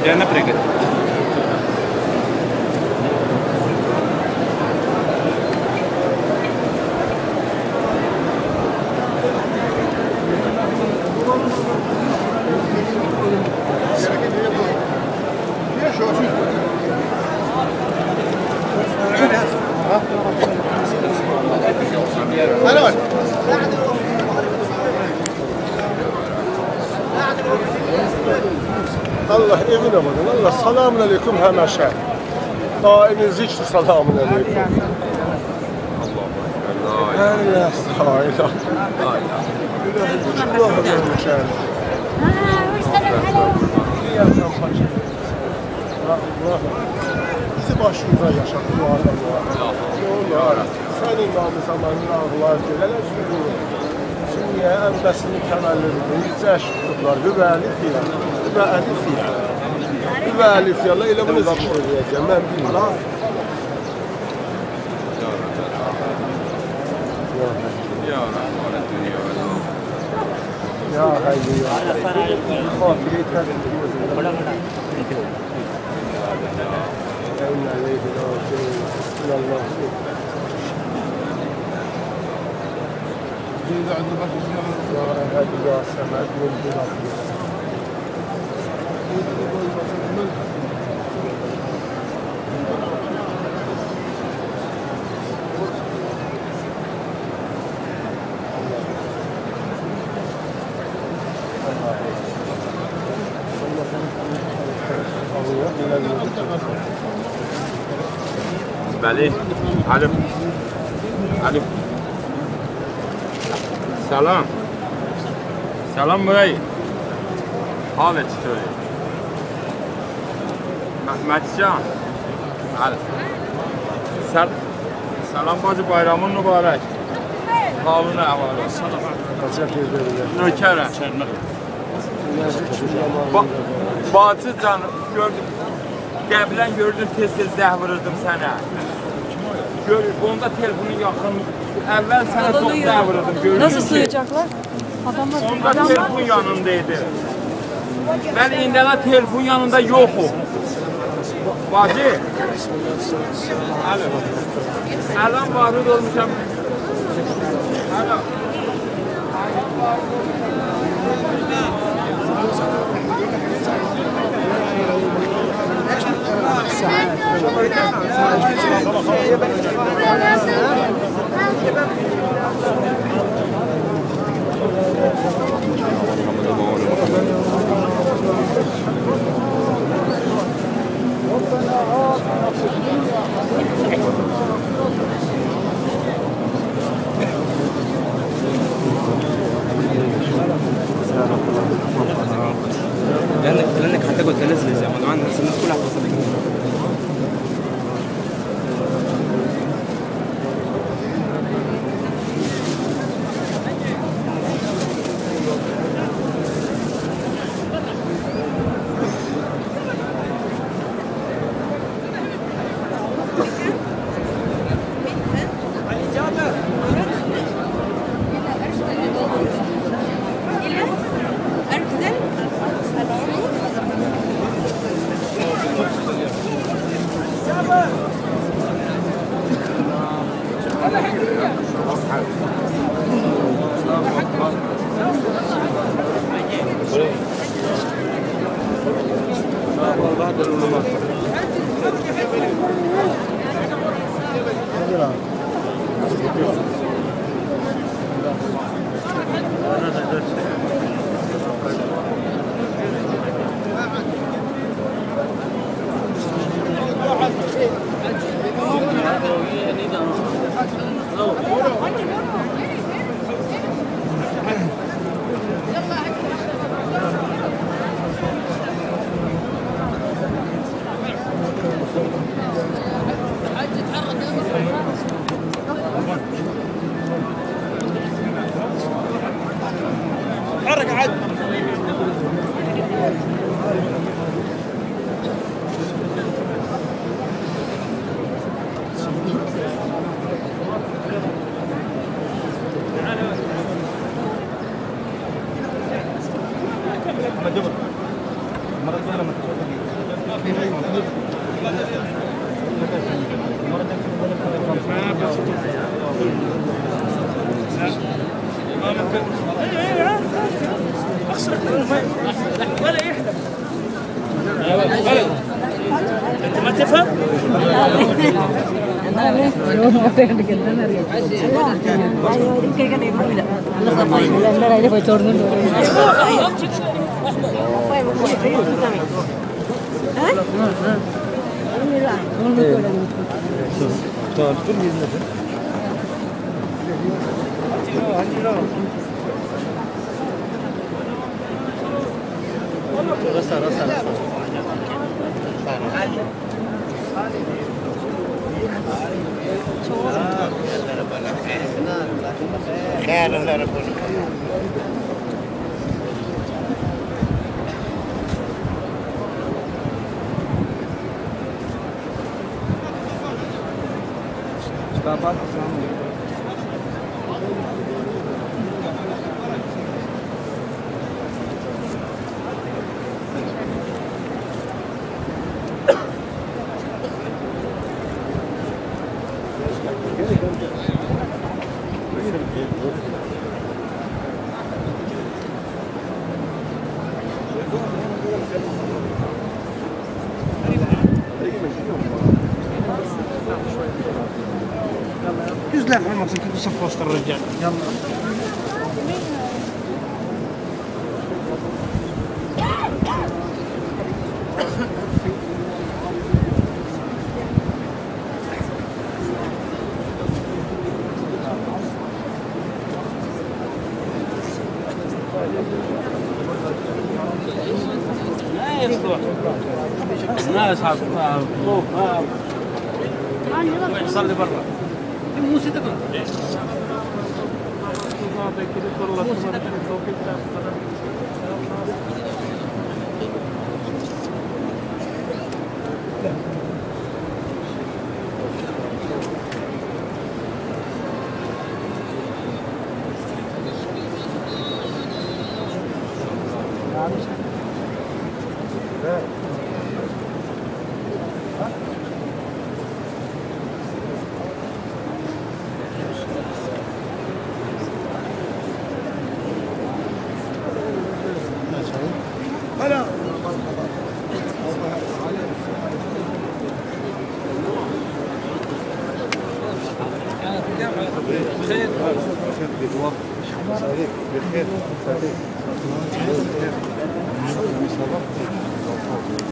Ya napreged. Allah evine bakın. Allah selamun aleyküm həməşə. Daimiz zikr selamun aleyküm. Allah Allah. Bizi başımıza yaşat. Sənin namı zamanını ağlar gələlər sürüyor. Şimdi əmbəsinin təməllüdür. Cəş tutublar. Hüvəlif deyər. Hüvəlif deyər. Hüvəlif deyərlər. Elə bunu zikr edəcəm. Mən bilmirəm. Ya haydi ya. Xatirəyi təzim. İnna ileyhi raciun. İlallah. يا هادي يا سماد والبلاد بله علم علم سلام سلام برای حالت چطوری؟ مهدیجان سلام بازی بایرامون مبارک حالون احوالا نوکرم Batı canım gördüm Qəbilən gördüm tez-tez zəh vururdum sənə Onda telefonun yaxın Əvvəl sənə çox zəh vururdum Nasıl sığacaklar? Onda telefon yanındaydı Ben indələ telefon yanında yoxum Bacı Ələn varud olmuşam Ələn لانك هتاخد تنزل زي ما طبعا الناس كلها هتوصل المره الجايه لما تروح ولا يحلم. انت ما تفهم؟ يزلق محمد كيف صف وسط الرجال. يلا لا يصلح. الناس طوف ويحصل لي برا. موسى تقول. بخير.